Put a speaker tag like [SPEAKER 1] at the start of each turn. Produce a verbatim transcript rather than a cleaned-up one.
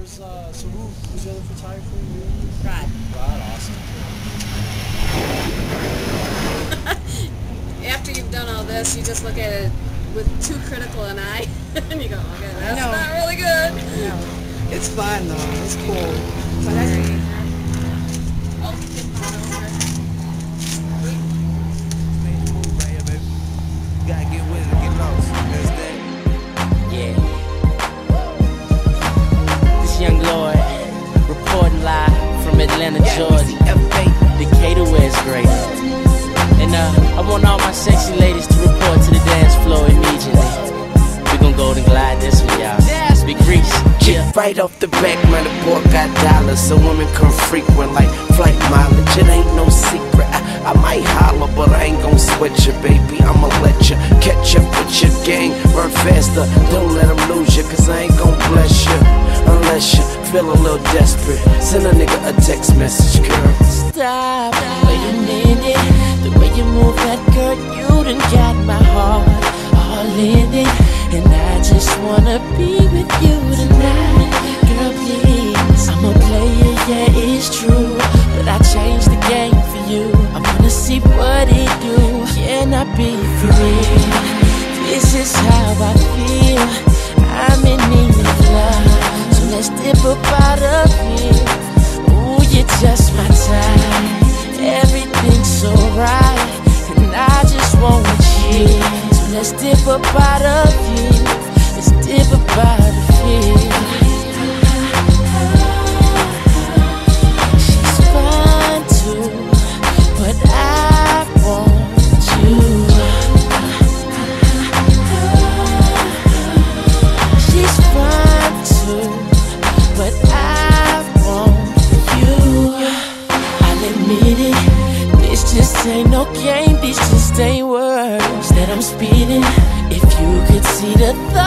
[SPEAKER 1] was, uh, so who was the other photographer?
[SPEAKER 2] Rod.
[SPEAKER 1] Rod, awesome.
[SPEAKER 2] After you've done all this, you just look at it with too critical an eye, and you go, okay, that's
[SPEAKER 3] No.
[SPEAKER 2] not really good.
[SPEAKER 3] No. It's fun though. It's cool. So
[SPEAKER 2] Sorry.
[SPEAKER 3] that's,
[SPEAKER 2] Oh, get that over.
[SPEAKER 4] Gotta get with it, get lost. That's that.
[SPEAKER 5] Yeah. This young Lord reporting live from Atlanta, Georgia. Decatur, where it's great. And uh, I want all my sexy ladies to report to the dance floor immediately. We gon' golden glide this one, y'all. Big Reese.
[SPEAKER 4] Yeah. Right off the back, man, the boy got dollars, so women come frequent like flight mileage. It ain't no secret. I, I might holler, but I ain't gon' sweat you, baby. I'ma let you catch up with your gang. Run faster, don't let them lose you, cause I ain't gon' bless you unless you feel a little desperate. Send a nigga a text message, girl.
[SPEAKER 5] Stop, wait a minute. The way you move that girl, you done got my heart all in it. And I just wanna be with you tonight. Girl, please, I'm a player, yeah, it's true, but I changed the game for you. I wanna see what it do. Can I be free? This is how I feel. I'm in need of love, so let's dip up out of here. Ooh, you're just my type. Everything's so right, and I just want you. So let's dip up out of here. Let's dip up out of here. She's fine too, but I want you. She's fine too, but I want you. I'll admit it, this just ain't no game, these just ain't words that I'm speeding. If you could see the thought